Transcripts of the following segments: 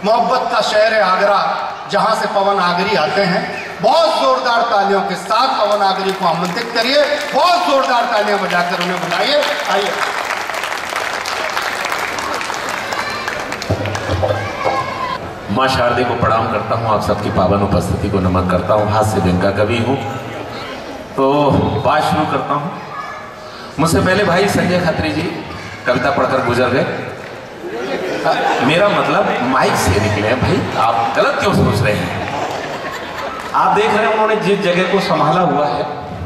मोहब्बत का शहर है आगरा, जहां से पवन आगरी आते हैं। बहुत जोरदार तालियों के साथ पवन आगरी को आमंत्रित करिए, बहुत जोरदार तालियां बजाकर उन्हें बुलाइए। आइए। माँ शारदे को प्रणाम करता हूँ, आप सबकी पावन उपस्थिति को नमन करता हूँ। हास्य दिन का कवि हूँ तो बात शुरू करता हूँ। मुझसे पहले भाई संजय खत्री जी कविता पढ़कर गुजर गए। मेरा मतलब माइक से निकले हैं भाई, आप गलत क्यों सोच रहे हैं? आप देख रहे हैं उन्होंने जिस जगह को संभाला हुआ है,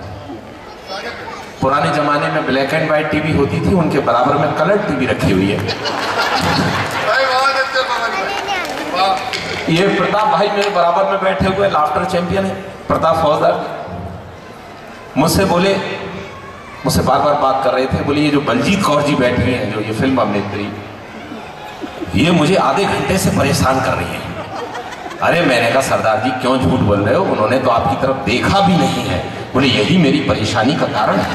पुराने जमाने में ब्लैक एंड व्हाइट टीवी होती थी, उनके बराबर में कलर टीवी रखी हुई है। ये प्रताप भाई मेरे बराबर में बैठे हुए लाफ्टर चैंपियन है, प्रताप फौजदार। मुझसे बार बार बात कर रहे थे, बोले ये जो बलजीत कौर जी बैठी हैं, जो ये फिल्म अभिनेत्री, ये मुझे आधे घंटे से परेशान कर रही है। अरे मैंने कहा सरदार जी क्यों झूठ बोल रहे हो, उन्होंने तो आपकी तरफ देखा भी नहीं है। बोले यही मेरी परेशानी का कारण है।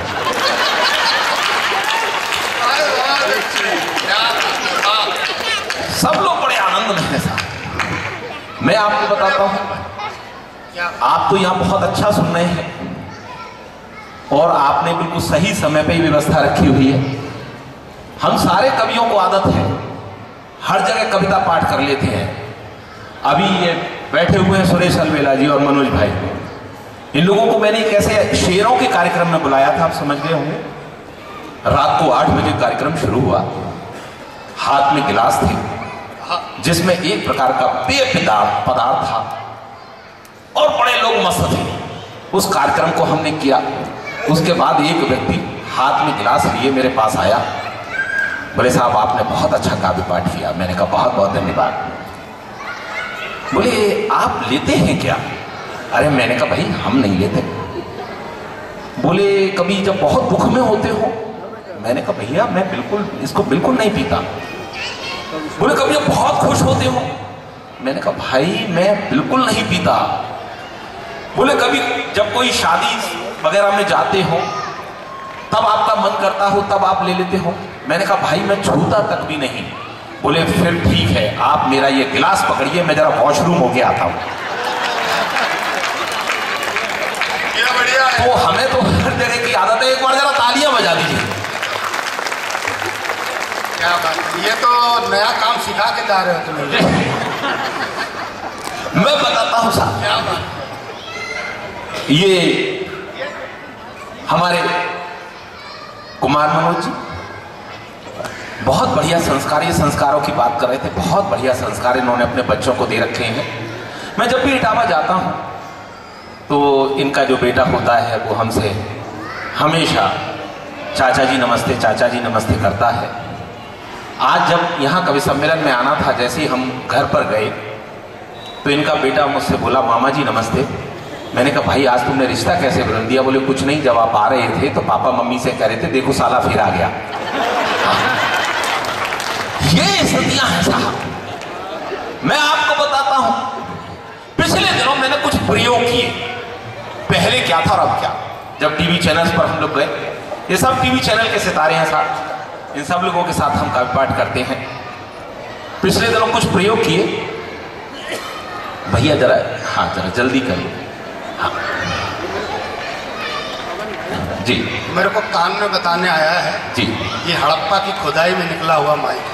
सब लोग बड़े आनंद में हैं साहब। मैं आपको बताता हूं, आप तो यहां बहुत अच्छा सुन रहे हैं और आपने बिल्कुल सही समय पे ही व्यवस्था रखी हुई है। हम सारे कवियों को आदत है, हर जगह कविता पाठ कर लेते हैं। अभी ये बैठे हुए हैं सुरेश अलवेला जी और मनोज भाई, इन लोगों को मैंने कैसे शेरों के कार्यक्रम में बुलाया था, आप समझ गए होंगे। रात को 8 बजे कार्यक्रम शुरू हुआ, हाथ में गिलास थे जिसमें एक प्रकार का पेय पदार्थ था और बड़े लोग मस्त थे। उस कार्यक्रम को हमने किया। उसके बाद एक व्यक्ति हाथ में गिलास लिए मेरे पास आया, बोले साहब आपने बहुत अच्छा काव्य पाठ किया। मैंने कहा बहुत बहुत धन्यवाद। बोले आप लेते हैं क्या? अरे मैंने कहा भाई हम नहीं लेते। बोले कभी जब बहुत दुख में होते हो? मैंने कहा भैया मैं इसको बिल्कुल नहीं पीता। बोले कभी जब बहुत खुश होते हो? मैंने कहा भाई मैं बिल्कुल नहीं पीता। बोले कभी जब कोई शादी वगैरह में जाते हो तब आपका मन करता हो तब आप ले लेते हो? मैंने कहा भाई मैं छूता तक भी नहीं। बोले फिर ठीक है, आप मेरा ये गिलास पकड़िए, मैं जरा वॉशरूम होके आता हूं। तो हमें तो हर जगह की आदत है, एक बार जरा तालियां बजा दीजिए। क्या बात है, ये तो नया काम सिखा के जा रहे हो तुम्हें। मैं बताता हूं साहब, क्या बात। ये हमारे कुमार मनोज जी बहुत बढ़िया संस्कार, ये संस्कारों की बात कर रहे थे, बहुत बढ़िया संस्कार इन्होंने अपने बच्चों को दे रखे हैं। मैं जब भी इटावा जाता हूं तो इनका जो बेटा होता है वो हमसे हमेशा चाचा जी नमस्ते, चाचा जी नमस्ते करता है। आज जब यहाँ कवि सम्मेलन में आना था, जैसे ही हम घर पर गए तो इनका बेटा मुझसे बोला मामा जी नमस्ते। मैंने कहा भाई आज तुमने रिश्ता कैसे बदल दिया? बोले कुछ नहीं, जब आप आ रहे थे तो पापा मम्मी से कह रहे थे देखो साला फिर आ गया। ये स्थितियां हैं साहब। मैं आपको बताता हूं, पिछले दिनों मैंने कुछ प्रयोग किए। पहले क्या था और अब क्या। जब टीवी चैनल्स पर हम लोग गए, ये सब टीवी चैनल के सितारे हैं साहब, इन सब लोगों के साथ हम काव्य पाठ करते हैं। पिछले दिनों कुछ प्रयोग किए। भैया जरा, हाँ जरा जल्दी करिए। हाँ जी, मेरे को कान में बताने आया है जी, ये हड़प्पा की खुदाई में निकला हुआ माइक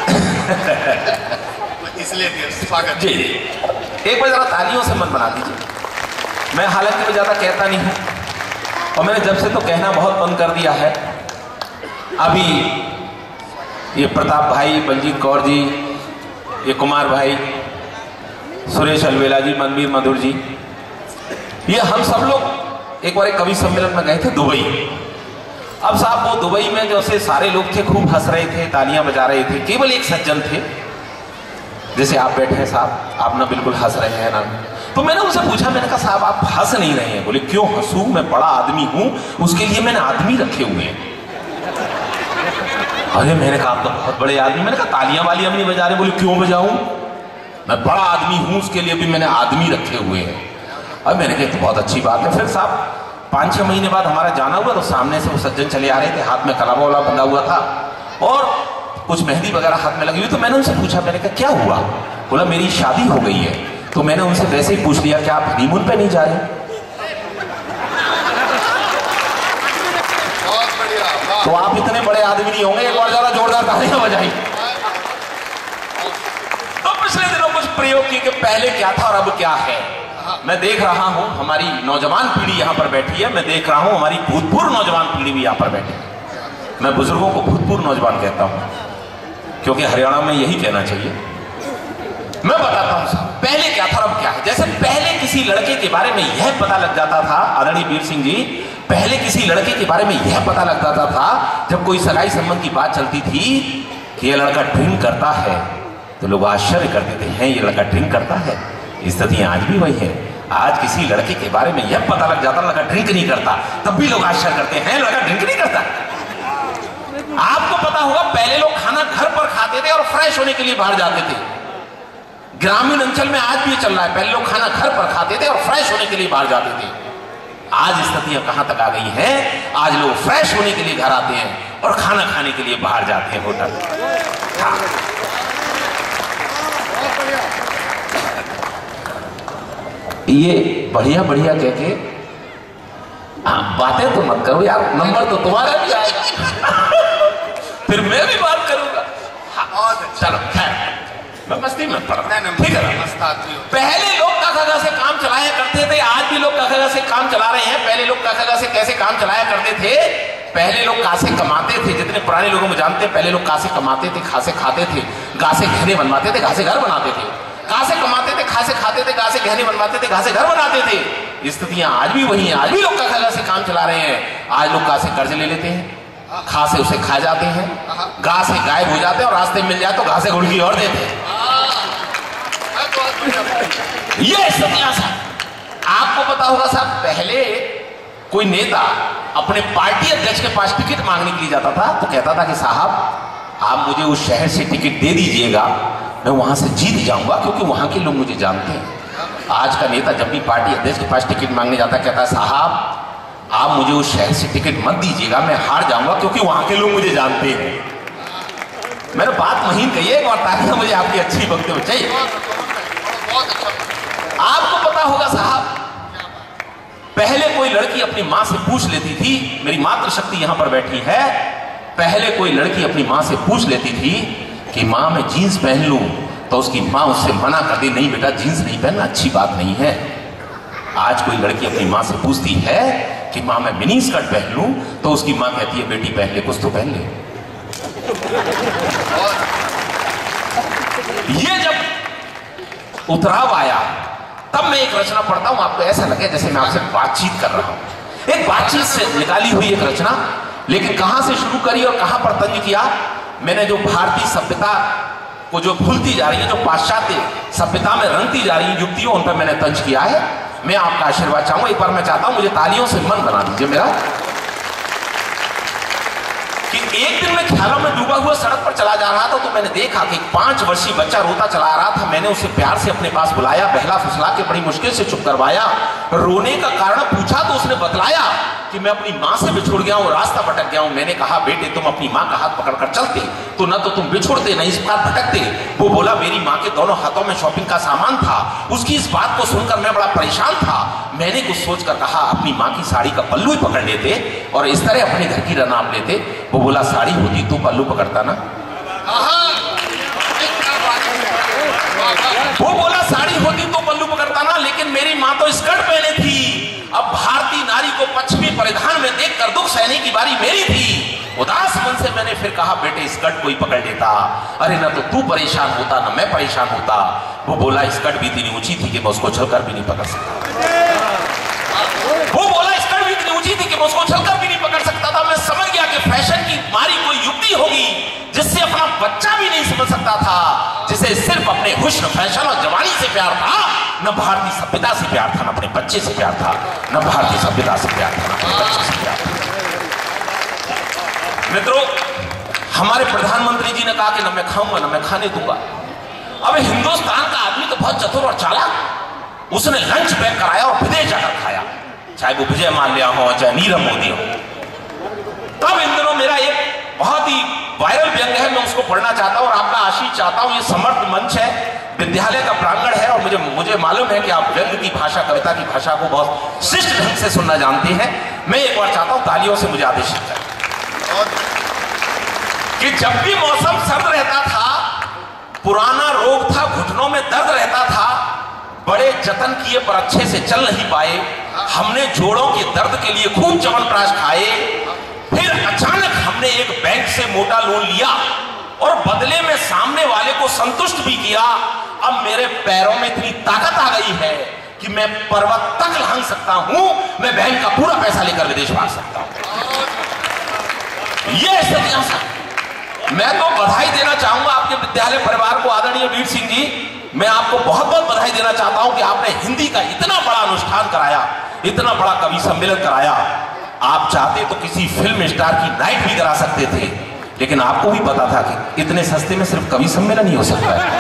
इसलिए स्वागत जी। एक बार जरा तालियों से मन बना दीजिए। मैं हालांकि मैं ज्यादा कहता नहीं हूं और मैंने जब से तो कहना बहुत बंद कर दिया है। अभी ये प्रताप भाई, बलजीत कौर जी, ये कुमार भाई, सुरेश अलवेला जी, मनवीर मधुर जी, ये हम सब लोग एक बार एक कवि सम्मेलन में गए थे दुबई। अब साहब वो दुबई में जो से सारे लोग थे खूब हंस रहे थे, तालियां बजा रहे थे। केवल एक सज्जन थे, जैसे आप बैठे हैं साहब, आप ना बिल्कुल हंस रहे हैं ना। तो मैंने उनसे पूछा, मैंने कहा साहब आप हंस नहीं रहे हैं? बोले क्यों हंसूं, मैं बड़ा आदमी हूं, उसके लिए मैंने आदमी रखे हुए हैं। अरे मैंने कहा आप तो बहुत बड़े आदमी। मैंने कहा तालियां वालियां नहीं बजा रहे? बोले क्यों बजाऊं, मैं बड़ा आदमी हूं, उसके लिए भी मैंने आदमी रखे हुए हैं। अब मैंने कहा तो बहुत अच्छी बात है। फिर साहब 5-6 महीने बाद हमारा जाना हुआ तो सामने से वो सज्जन चले आ रहे थे, हाथ में कलावा वाला बंधा हुआ था और कुछ मेहंदी वगैरह हाथ में लगी हुई। तो मैंने उनसे पूछा, मैंने कहा क्या हुआ, बोला मेरी शादी हो गई है। तो मैंने उनसे वैसे ही पूछ लिया कि आप हनीमून पे नहीं जा रहे? बहुत बढ़िया। तो आप इतने बड़े आदमी नहीं होंगे, एक बार जरा जोरदार तालियां बजाइए। तो पिछले दिनों कुछ प्रयोग किए कि पहले क्या था और अब क्या है। मैं देख रहा हूं हमारी नौजवान पीढ़ी यहां पर बैठी है, मैं देख रहा हूं हमारी भूतपूर्व नौजवान पीढ़ी भी यहां पर बैठी है। मैं बुजुर्गों को भूतपूर्व नौजवान कहता हूं क्योंकि हरियाणा में यही कहना चाहिए। मैं बताता हूं साहब, पहले क्या था अब क्या है। जैसे पहले किसी लड़के के बारे में यह पता लग जाता था, आदरणीय वीर सिंह जी, पहले किसी लड़के के बारे में यह पता लग जाता था जब कोई सगाई संबंध की बात चलती थी कि यह लड़का ड्रिंक करता है, तो लोग आश्चर्य करते थे, हैं ये लड़का ड्रिंक करता है। स्थिति आज भी वही है। आज किसी लड़के के बारे में यह पता लग जाता लड़का ड्रिंक नहीं करता, तब भी लोग आश्चर्य करते हैं लड़का ड्रिंक नहीं करता। आपको पता होगा पहले लोग खाना घर पर खाते थे और फ्रेश होने के लिए बाहर जाते थे। ग्रामीण अंचल में आज भी चल रहा है, पहले लोग खाना घर पर खाते थे और फ्रेश होने के लिए बाहर जाते थे। आज स्थितियां कहां तक आ गई हैं, आज लोग फ्रेश होने के लिए घर आते हैं और खाना खाने के लिए बाहर जाते हैं होटल। ये बढ़िया बढ़िया कह के बातें तो मत करो यार, नंबर तो तुम्हारा भी आएगा फिर मैं भी बात करूंगा। चलो खैर मैं मस्ती में पड़ रहा हूं, ठीक है। पहले लोग काका से काम चलाया करते थे, आज भी लोग काका से काम चला रहे हैं। पहले लोग काका से कैसे काम चलाया करते थे, पहले लोग कासे कमाते थे। जितने पुराने लोगों को जानते हैं, पहले लोग कासे कमाते थे, खासे खाते थे, घासे गहने बनवाते थे, घासे घर बनाते थे। कासे कमाते थे, खासे खाते थे, घासे गहने बनवाते थे, घासे घर बनाते थे। स्थितियां आज भी वही हैं, आज भी लोग काका से काम चला रहे हैं। आज लोग कासे कर्ज ले लेते हैं, खा से उसे खा जाते हैं, गा से गायब हो जाते हैं और रास्ते में मिल जाए तो घासे गुड़की और देते हैं। ये स्थितियां साहब आपको पता होगा साहब, पहले कोई नेता अपने पार्टी अध्यक्ष के पास टिकट मांगने के लिए जाता था तो कहता था कि साहब आप मुझे उस शहर से टिकट दे दीजिएगा, मैं वहां से जीत जाऊंगा क्योंकि वहां के लोग मुझे जानते हैं। आज का नेता जब भी पार्टी अध्यक्ष के पास टिकट मांगने जाता है कहता है साहब आप मुझे उस शहर से टिकट मत दीजिएगा, मैं हार जाऊंगा क्योंकि वहां के लोग मुझे जानते हैं। मैंने बात महीन कही है और ताकि मुझे आपकी अच्छी वक्तव्य चाहिए। आपको पता होगा साहब, पहले कोई लड़की अपनी मां से पूछ लेती थी, मेरी मातृशक्ति यहां पर बैठी है, पहले कोई लड़की अपनी मां से पूछ लेती थी कि मां मैं जीन्स पहन लूं, तो उसकी मां उससे मना कर दी, नहीं बेटा जीन्स नहीं पहनना, अच्छी बात नहीं है। आज कोई लड़की अपनी मां से पूछती है कि मां मैं मिनी स्कर्ट पहन लूं, तो उसकी मां कहती है बेटी पहन ले, कुछ तो पहन ले। ये जब उतराव आया तब मैं एक रचना पढ़ता हूं, आपको ऐसा लगे जैसे मैं आपसे बातचीत कर रहा हूं। एक बातचीत से निकाली हुई एक रचना, लेकिन कहां से शुरू करी और कहां पर तंज किया। मैंने जो भारतीय सभ्यता को जो भूलती जा रही है, जो पाश्चात्य सभ्यता में रंगती जा रही युक्तियों, उन पर मैंने तंज किया है। मैं आपका आशीर्वाद चाहूंगा। एक बार मैं चाहता हूं मुझे तालियों से मन बना दीजिए मेरा। कि एक दिन मैं ख्यालों में डूबा हुआ सड़क पर चला जा रहा था तो मैंने देखा कि 5 वर्षीय बच्चा रोता चला आ रहा था। मैंने उसे प्यार से अपने पास बुलाया, बहला फुसला के बड़ी मुश्किल से चुप करवाया। रोने का कारण पूछा तो उसने बतलाया कि मैं अपनी मां से बिछुड़ गया हूं, रास्ता भटक गया हूं। मैंने कहा बेटे तुम अपनी मां का हाथ पकड़कर चलते तो न तो तुम बिछुड़ते न इस बार भटकते। वो बोला मेरी मां के दोनों हाथों में शॉपिंग का सामान था। उसकी इस बात को सुनकर मैं बड़ा परेशान था। मैंने कुछ सोचकर कहा अपनी मां की साड़ी का पल्लू ही पकड़ लेते और इस तरह अपने घर की रनाप लेते। वो बोला साड़ी होती तो पल्लू पकड़ता ना। वो बोला साड़ी होती तो पल्लू पकड़ता ना, लेकिन मेरी मां तो स्कर्ट पहने थी। अब भारतीय नारी को पश्चिमी परिधान में देखकर दुख सहने की बारी मेरी थी। उदास मन से मैंने फिर कहा बेटे स्कर्ट कोई पकड़ लेता। अरे ना तो तू परेशान होता ना मैं परेशान होता। वो बोला स्कर्ट भी इतनी ऊंची थी कि मैं उसको छलकर भी नहीं पकड़ सकता। वो बोला स्कर्ट भी इतनी ऊंची थी कि मैं उसको छलकर भी नहीं पकड़ सकता था। मैं समझ गया कि फैशन की मारी कोई युक्ति होगी जिससे अपना बच्चा भी नहीं समझ सकता था, जिसे सिर्फ अपने हुस्न फैशन और जवानी से प्यार था, न भारतीय सभ्यता से प्यार था, न अपने बच्चे से प्यार था, न भारतीय सभ्यता से प्यार था, न अपने बच्चे से प्यार था। मित्रों, हमारे प्रधानमंत्री जी ने कहा कि न मैं खाऊंगा न मैं खाने दूंगा। अब हिंदुस्तान का आदमी तो बहुत चतुर और चालाक, उसने लंच पैक कराया और विदेश जाकर खाया, चाहे वो विजय माल्या हो चाहे नीरव मोदी हो। तब इन दिनों मेरा एक बहुत ही वायरल व्यंग्य है, मैं उसको पढ़ना चाहता हूं और आपका आशीष चाहता हूं। ये समर्थ मंच है, विद्यालय का प्रांगण है और मुझे मालूम है कि आप व्यंग्य की भाषा, कविता की भाषा को बहुत शिष्ट ढंग से सुनना जानते हैं। मैं एक बार चाहता हूं तालियों से मुझे आदेशित करें कि जब भी मौसम सर्द रहता था, पुराना रोग था, घुटनों में दर्द रहता था, बड़े जतन किए पर अच्छे से चल नहीं पाए, हमने जोड़ों के दर्द के लिए खूब च्यवनप्राश खाए, फिर अचानक हमने एक बैंक से मोटा लोन लिया और बदले में सामने वाले को संतुष्ट भी किया। अब मेरे पैरों में इतनी ताकत आ गई है कि मैं पर्वत तक लांघ सकता हूं, मैं बैंक का पूरा पैसा लेकर विदेश भाग सकता हूं। यह स्थितियां मैं तो बधाई देना चाहूंगा आपके विद्यालय परिवार को। आदरणीय वीर सिंह जी, मैं आपको बहुत बहुत बधाई देना चाहता हूं कि आपने हिंदी का इतना बड़ा अनुष्ठान कराया, इतना बड़ा कवि सम्मेलन कराया। आप चाहते तो किसी फिल्म स्टार की नाइट भी करा सकते थे, लेकिन आपको भी पता था कि इतने सस्ते में सिर्फ कवि सम्मेलन ही हो सकता है।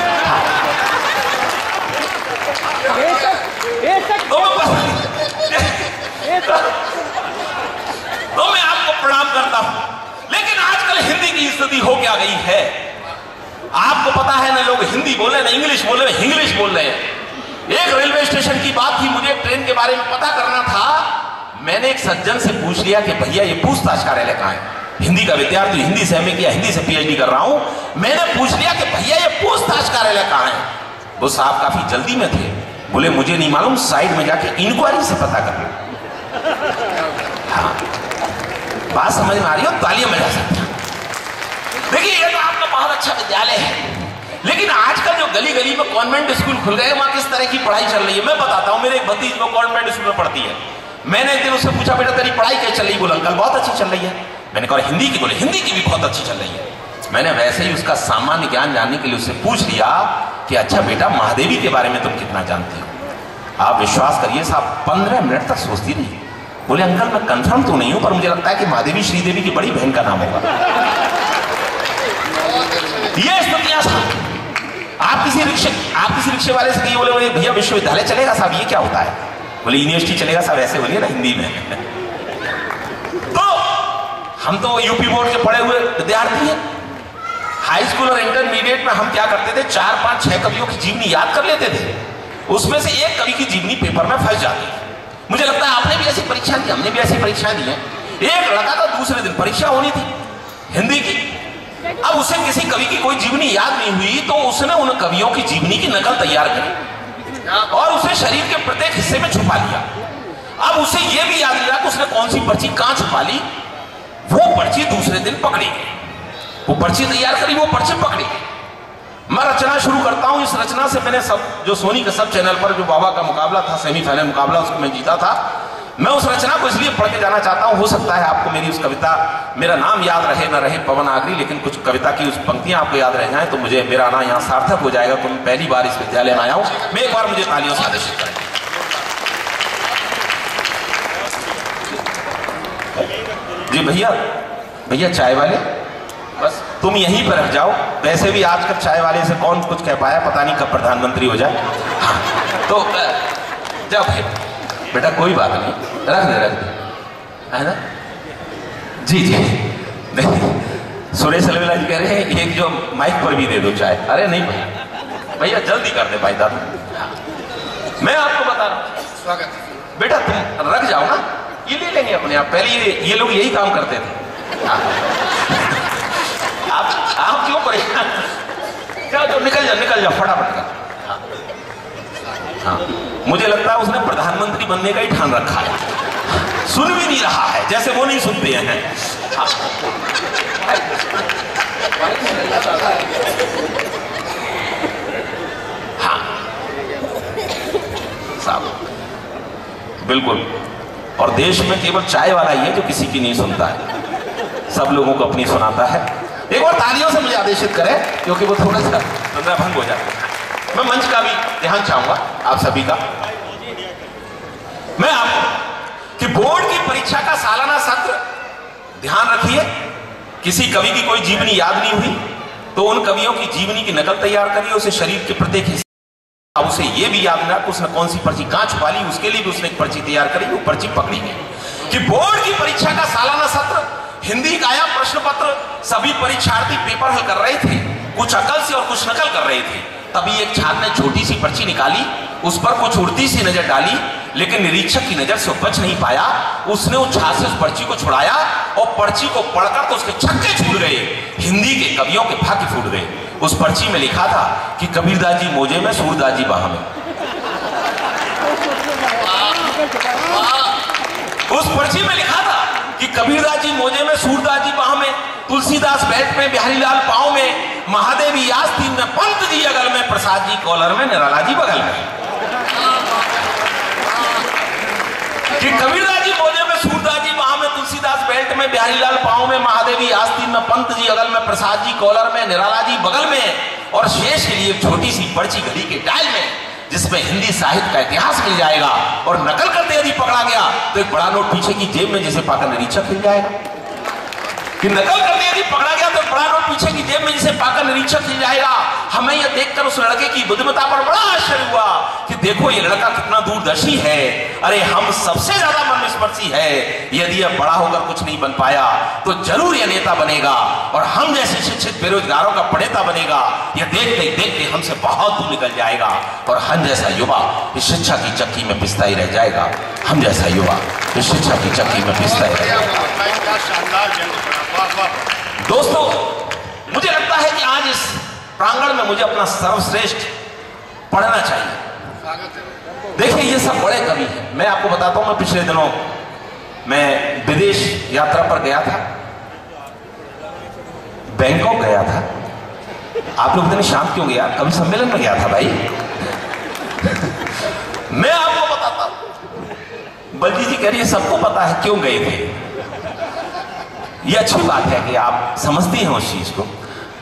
तो मैं आपको प्रणाम करता हूं। लेकिन आजकल हिंदी की स्थिति हो क्या गई है, आपको पता है ना, लोग हिंदी बोले ना इंग्लिश बोले, इंग्लिश बोल रहे हैं। एक रेलवे स्टेशन की बात थी, मुझे ट्रेन के बारे में पता करना था। मैंने एक सज्जन से पूछ लिया कि भैया ये पूछताछ कार्यालय कहां है। हिंदी का विद्यार्थी, हिंदी से एमए किया, हिंदी से पीएचडी कर रहा हूं। मैंने पूछ लिया कि भैया ये पूछताछ कार्यालय कहां है। वो साहब काफी जल्दी में थे, बोले मुझे नहीं मालूम, साइड में जाके इंक्वायरी से पता कर लो। हाँ, बात समझ में आ रही हो? तालियां बजा सकते हैं। देखिए, ये तो आपका बहुत अच्छा विद्यालय है, लेकिन आजकल जो गली गली में कॉन्वेंट स्कूल खुल गए, वहां किस तरह की पढ़ाई चल रही है मैं बताता हूं। मेरे एक भतीज वो कॉन्वेंट स्कूल में पढ़ती है। मैंने एक दिन उससे पूछा, बेटा तेरी पढ़ाई कैसे चल रही? बोला अंकल बहुत अच्छी चल रही है। मैंने कहा हिंदी की? बोले हिंदी की भी बहुत अच्छी चल रही है। मैंने वैसे ही उसका सामान्य ज्ञान जानने के लिए उससे पूछ लिया कि अच्छा बेटा, महादेवी के बारे में तुम कितना जानती हो? आप विश्वास करिए साहब, 15 मिनट तक सोचती रही। बोले अंकल मैं कंफर्म तो नहीं हूं, पर मुझे लगता है कि महादेवी श्रीदेवी की बड़ी बहन का नाम होगा। ये स्थितियां आप किसी रिक्शे वाले से कहिए, बोले भैया विश्वविद्यालय चलेगा साहब? ये क्या होता है? बोले यूनिवर्सिटी चलेगा साहब, ऐसे बोलिए ना हिंदी में। तो हम तो यूपी बोर्ड के पढ़े हुए विद्यार्थी हैं। हाई स्कूल और इंटरमीडिएट में हम क्या करते थे, 4, 5, 6 कवियों की जीवनी याद कर लेते थे। उसमें से एक कवि की जीवनी पेपर में फंस जाती है। मुझे लगता है आपने भी ऐसी परीक्षा दी, हमने भी ऐसी परीक्षाएं दी हैं। एक लड़का था, दूसरे दिन परीक्षा होनी थी हिंदी की। अब उसे किसी कवि की कोई जीवनी याद नहीं हुई, तो उसने उन कवियों की जीवनी की नकल तैयार करी और उसे शरीर के प्रत्येक हिस्से में छुपा लिया। अब उसे यह भी याद नहीं रहा कि उसने कौन सी पर्ची कहां छुपा ली। वो पर्ची दूसरे दिन पकड़ी गई, वो पर्ची तैयार करी, वो पर्ची पकड़ी गई। मैं रचना शुरू करता हूं। इस रचना से मैंने जो सोनी के सब चैनल पर जो बाबा का मुकाबला था, सेमीफाइनल मुकाबला, उसको मैं जीता था। मैं उस रचना को इसलिए पढ़ के जाना चाहता हूं। हो सकता है आपको मेरी उस कविता, मेरा नाम याद रहे न रहे, पवन आगरी, लेकिन कुछ कविता की उस पंक्तियां आपको याद रह जाए तो मुझे मेरा आना यहाँ सार्थक हो जाएगा। तो मैं पहली बार इस विद्यालय में आया हूं। मैं एक बार मुझे तालियों से आदेशित करें। जी भैया चाय वाले, बस तुम यहीं पर रह जाओ। वैसे भी आजकल चाय वाले से कौन कुछ कह पाया, पता नहीं कब प्रधानमंत्री हो जाए। हाँ, तो जाओ बेटा, कोई बात नहीं, रख दे है ना। जी सुरेश अलवेला जी कह रहे हैं एक जो माइक पर भी दे दो चाय। अरे नहीं भैया जल्दी कर दे भाई दादा। मैं आपको बता रहा हूं, स्वागत बेटा, तुम रख जाओ ना, ये ले लेंगे अपने आप। पहले ये लोग यही काम करते थे। आप क्यों परेशान? जाओ निकल जाओ फटाफट कर। हाँ, मुझे लगता है उसने प्रधानमंत्री बनने का ही ठान रखा है। सुन भी नहीं रहा है, जैसे वो नहीं सुनते हैं। हाँ साहब, बिल्कुल। और देश में केवल चाय वाला ही है जो किसी की नहीं सुनता है, सब लोगों को अपनी सुनाता है। एक बार तालियों से मुझे आदेशित करें, क्योंकि वो थोड़ा सा भंग हो जाता है। मैं मंच का भी ध्यान चाहूंगा आप सभी का। मैं आपको कि बोर्ड की परीक्षा का सालाना सत्र ध्यान रखिए। किसी कवि की कोई जीवनी याद नहीं हुई तो उन कवियों की जीवनी की नकल तैयार करिए, उसे शरीर के प्रत्येक हिस्से। अब उसे यह भी याद ना कि उसने कौन सी पर्ची कहां छुपा ली, उसके लिए भी उसने एक पर्ची तैयार करी, वो पर्ची पकड़ी गई। कि बोर्ड की परीक्षा का सालाना सत्र हिंदी का आया प्रश्न पत्र, सभी परीक्षार्थी पेपर हल कर रहे थे, कुछ अकल से और कुछ नकल कर रहे थे। तभी एक छात्र ने छोटी सी पर्ची निकाली, उस पर कुछ उड़ती सी नजर डाली, लेकिन निरीक्षक की नजर से बच नहीं पाया। उसने उस छात्र से उस पर्ची को छुड़ाया और पर्ची को पढ़कर तो उसके छक्के छूट गए, हिंदी के कवियों के भाग्य फूट गए। उस पर्ची में लिखा था कि कबीरदास जी मोजे में, सूरदास जी बाह में। उस पर्ची में लिखा था कि कबीरदास जी मोजे में, सूरदास जी बाह में, तुलसीदास बैठ में, बिहारी लाल पाँव में, महादेवी आस्तीन में, पंत जी अगल में, प्रसाद जी कॉलर में, निराला जी बगल में। कि कबीरदास जी मोजे में, सूरदास जी बाह में, तुलसीदास बेल्ट में, बिहारी लाल पाँव में, महादेवी आस्तीन में, पंत जी अगल में, प्रसाद जी कॉलर में, निराला जी बगल में, और शेष के लिए एक छोटी सी पर्ची घड़ी के डायल में, जिसमें हिंदी साहित्य का इतिहास मिल जाएगा। और नकल करते यदि पकड़ा गया तो एक बड़ा नोट पीछे की जेब में जिसे पाकर निरीक्षक मिल जाएगा। कि नकल करते यदि पकड़ा गया तो बड़ा नोट पीछे की जेब में जिसे पाकर निरीक्षक मिल जाएगा। हमें यह देखकर उस लड़के की बुद्धिमत्ता पर बड़ा आश्चर्य हुआ कि देखो ये लड़का कितना दूरदर्शी है। अरे हम सबसे ज्यादा मनस्पर्शी है। यदि यह बड़ा होकर कुछ नहीं बन पाया तो जरूर यह नेता बनेगा और हम जैसे शिक्षित बेरोजगारों का प्रणेता बनेगा। यह देखते देखते हमसे बहुत दूर निकल जाएगा और हम जैसा युवा इस शिक्षा की चक्की में पिसता ही रह जाएगा। हम जैसा युवा इस शिक्षा की चक्की में पिसता ही रह जाएगा। दोस्तों, मुझे लगता है कि आज इस प्रांगण में मुझे अपना सर्वश्रेष्ठ पढ़ना चाहिए। देखिए ये सब बड़े कवि हैं। मैं आपको बताता हूं, मैं पिछले दिनों मैं विदेश यात्रा पर गया था, बैंकॉक गया था। आप लोग इतने शांत क्यों गया? कवि सम्मेलन में गया था भाई। मैं आपको बताता हूं, बल्कि जी कह रही है सबको पता है क्यों गए थे। ये अच्छी बात है कि आप समझती हैं उस चीज को।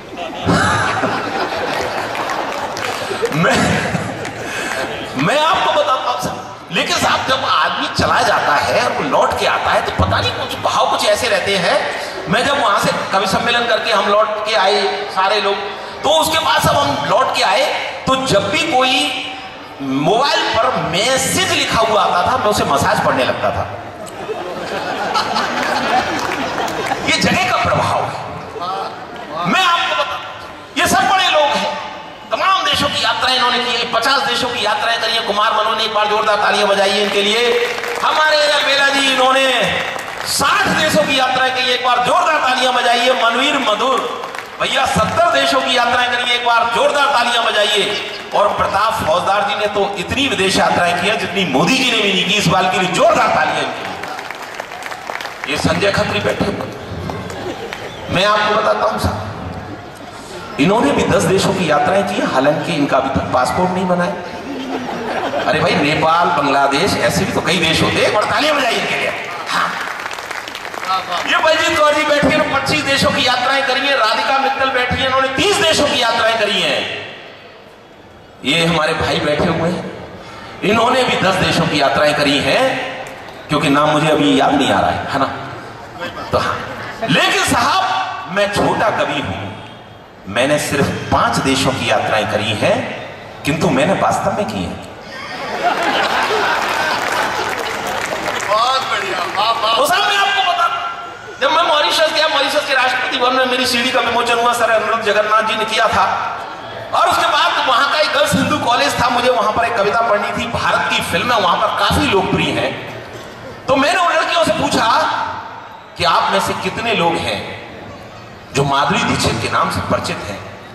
मैं आपको बताता हूं, लेकिन साहब जब आदमी चला जाता है और लौट के आता है तो पता नहीं कुछ भाव कुछ ऐसे रहते हैं। मैं जब वहां से कवि सम्मेलन करके हम लौट के आए सारे लोग, तो उसके बाद सब हम लौट के आए तो जब भी कोई मोबाइल पर मैसेज लिखा हुआ आता था मैं उसे मसाज पढ़ने लगता था। ये जगह का प्रभाव है। मैं आपको बता, ये सब बड़े लोग हैं, तमाम देशों की यात्राएं इन्होंने की है, 50 देशों की यात्राएं करी है। कुमार मनोज ने एक बार जोरदार तालियां बजाई इनके लिए। हमारे बेला जी इन्होंने 60 देशों की यात्राएं की, एक बार जोरदार तालियां बजाइए। मनवीर मधुर भैया 70 देशों की यात्राएं करी, एक बार जोरदार तालियां बजाइए। और प्रताप फौजदार जी ने तो इतनी विदेश यात्राएं की है जितनी मोदी जी ने भी नहीं की। इस बार के लिए जोरदार तालियां इनके। ये संजय खत्री बैठे हुए, मैं आपको बताता हूं साहब, इन्होंने भी 10 देशों की यात्राएं की, हालांकि इनका अभी तक पासपोर्ट नहीं बना है। अरे भाई नेपाल, बांग्लादेश, ऐसे भी तो कई देश होते हैं। तालियां बजाइए इनके लिए। हाँ, ये बलजीत कौर जी बैठी है, 25 देशों की यात्राएं करी है। राधिका मित्तल बैठी है, इन्होंने 30 देशों की यात्राएं करी हैं। ये हमारे भाई बैठे हुए हैं, इन्होंने भी 10 देशों की यात्राएं करी हैं, क्योंकि नाम मुझे अभी याद नहीं आ रहा है ना। तो हाँ, लेकिन साहब मैं छोटा कवि हूं, मैंने सिर्फ 5 देशों की यात्राएं करी हैं, किंतु मैंने वास्तव में की है। बहुत बढ़िया। तो साहब मैं आपको बता, जब मैं मॉरिशस गया, मॉरिशस के राष्ट्रपति भवन में मेरी सीढ़ी का विमोचन हुआ, सर अनुरुद्ध जगन्नाथ जी ने किया था। और उसके बाद वहां का एक गर्ल्स हिंदू कॉलेज था, मुझे वहां पर एक कविता पढ़नी थी। भारत की फिल्में वहां पर काफी लोकप्रिय हैं। तो मैंने उन लड़कियों से पूछा कि आप में से कितने लोग हैं जो माधुरी दीक्षित के नाम से परिचित हैं।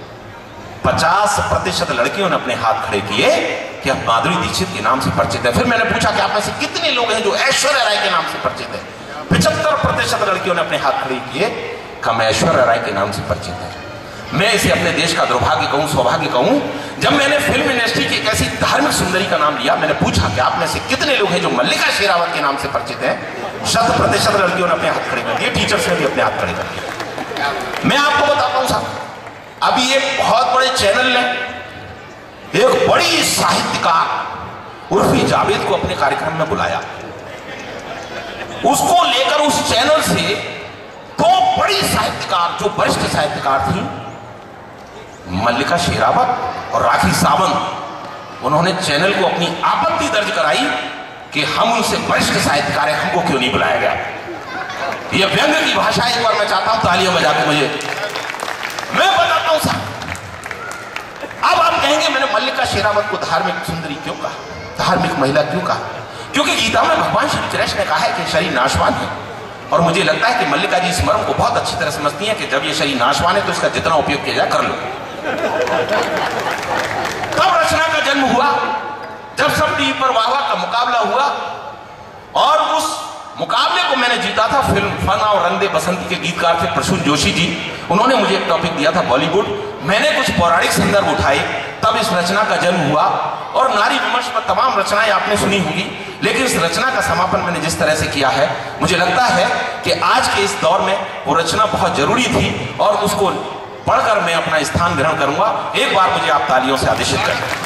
50% लड़कियों ने अपने हाथ खड़े किए कि आप माधुरी दीक्षित के नाम से परिचित है। फिर मैंने पूछा कि आप में से कितने लोग हैं जो ऐश्वर्या राय के नाम से परिचित है। 75% लड़कियों ने अपने हाथ खड़े किए कि हम ऐश्वर्या राय के नाम से परिचित है। मैं इसे अपने देश का दुर्भाग्य कहूं, सौभाग्य कहूं, जब मैंने फिल्म इंडस्ट्री की एक ऐसी धार्मिक सुंदरी का नाम लिया, मैंने पूछा कि आप में से कितने लोग हैं जो मल्लिका शेरावत के नाम से परिचित हैं। 100% लड़कियों ने अपने हाथ खड़े कर दिए, टीचर्स ने भी अपने हाथ खड़े कर दिए। मैं आपको बताता हूं साहब, अभी एक बहुत बड़े चैनल ने एक बड़ी साहित्यकार उर्फी जावेद को अपने कार्यक्रम में बुलाया। उसको लेकर उस चैनल से 2 बड़ी साहित्यकार, जो वरिष्ठ साहित्यकार थी, मल्लिका शेरावत और राखी सावंत, उन्होंने चैनल को अपनी आपत्ति दर्ज कराई कि हम उनसे वरिष्ठ साहित्यकार हैं, हमको क्यों नहीं बुलाया गया। ये व्यंग की भाषा एक बार मैं चाहता हूं तालियां बजा के मुझे मैं बताता हूं साहब। अब आप कहेंगे मैंने मल्लिका शेरावत को धार्मिक सुंदरी क्यों कहा, धार्मिक महिला क्यों कहा? क्योंकि गीता में भगवान श्री कृष्ण ने कहा है कि शरीर नाशवान है, और मुझे लगता है कि मल्लिका जी इस मर्म को बहुत अच्छी तरह समझती हैं कि जब ये शरीर नाशवान है तो इसका जितना उपयोग किया जाए कर लो। तब रचना का जन्म हुआ, जब सब टीवी पर वाह वाह का मुकाबला हुआ, और उस मुकाबले को मैंने जीता था। फिल्म फन और रंग दे बसंती के गीतकार थे प्रसून जोशी जी, उन्होंने मुझे एक टॉपिक दिया था बॉलीवुड, मैंने कुछ पौराणिक संदर्भ उठाए, तब इस रचना का जन्म हुआ। और नारी विमर्श पर तमाम रचनाएं आपने सुनी होंगी, लेकिन इस रचना का समापन मैंने जिस तरह से किया है, मुझे लगता है कि आज के इस दौर में वो रचना बहुत जरूरी थी, और उसको पढ़कर मैं अपना स्थान ग्रहण करूंगा। एक बार मुझे आप तालियों से आदेशित करें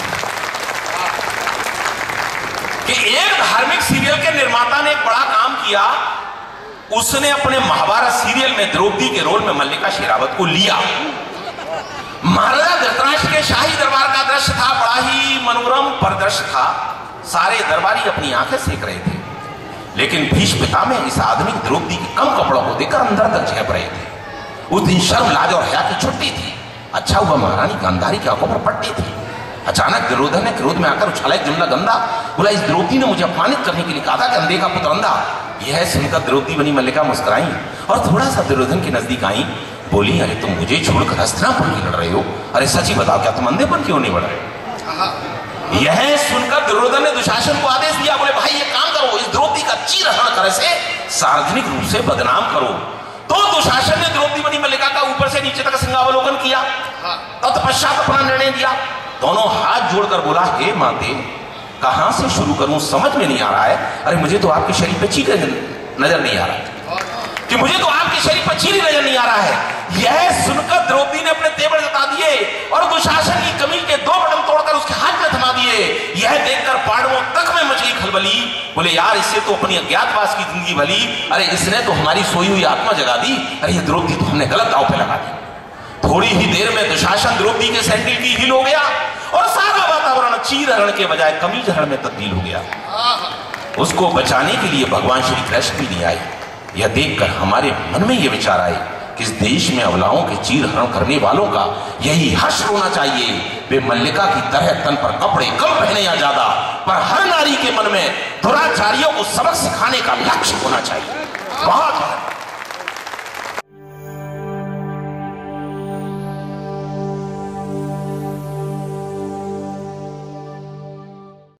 कि एक धार्मिक सीरियल के निर्माता ने एक बड़ा काम किया, उसने अपने महाभारत सीरियल में द्रौपदी के रोल में मल्लिका शेरावत को लिया। महाराजा धृतराष्ट्र के शाही दरबार का दृश्य था, बड़ा ही मनोरम परिदृश्य था, सारे दरबारी अपनी आंखें सेक रहे थे, लेकिन भीष्म पितामह इस आधुनिक द्रौपदी के कम कपड़ों को देखकर अंदर तक झेप रहे थे। उस दिन शर्म लाज और हया की छुट्टी थी। अच्छा हुआ महारानी गांधारी की आंखों पर पट्टी थी। अचानक दुर्योधन ने क्रोध में आकर उछाला एक जुमला गंदा, बोला इस द्रौपदी ने मुझे अपमानित करने के लिए कहा था कि अंधे का पुत्र अंधा। यह सुनकर द्रौपदी बनी मल्लिका मुस्कुराई और थोड़ा सा दुर्योधन के नजदीक आई, बोली अरे तुम मुझे छोड़कर हस्तिनापुर क्यों लड़ रहे हो? अरे सच ही बताओ क्या तुम अंधेपन क्यों नहीं बढ़ रहे? यह सुनकर दुर्योधन ने दुशासन को आदेश दिया, बोले भाई ये काम करो, इस द्रौपदी का चीरहरण करे से सार्वजनिक रूप से बदनाम करो। तो दुशासन ने द्रौपदी बनी मल्लिका का ऊपर से नीचे तक सिंहावलोकन किया, तत्पश्चात अपना निर्णय दिया, दोनों हाथ जोड़कर बोला हे माते कहां से शुरू करूं समझ में नहीं आ रहा है। अरे मुझे तो आपके शरीर पे चीरे नजर नहीं आ रहा है, कि मुझे तो आपके शरीर पर चीरे नजर नहीं आ रहा है। यह सुनकर द्रौपदी ने अपने तेवर जता दिए और दुशासन की कमीज के 2 बटन तोड़कर उसके हाथ में थमा दिए। यह देखकर पांडवों तक में मच गई खलबली, बोले यार इससे तो अपनी अज्ञातवास की जिंदगी भली, अरे इसने तो हमारी सोई हुई आत्मा जगा दी, अरे ये द्रौपदी तो हमने गलत दांव पे लगा दी। थोड़ी ही देर में दुशासन द्रौपदी के सैंडल की ढील हो गया और सारा वातावरण चीरहरण के बजाय कमीजहरण में तब्दील हो गया। उसको बचाने के लिए भगवान श्री कृष्ण भी नहीं आए। यह देखकर हमारे मन में यह विचार आए कि इस देश में अबलाओं के चीरहरण करने वालों का यही हर्ष होना चाहिए। वे मल्लिका की तरह तन पर कपड़े कम पहने या ज्यादा, पर हर नारी के मन में दुराचारियों को सबक सिखाने का लक्ष्य होना चाहिए। बहुत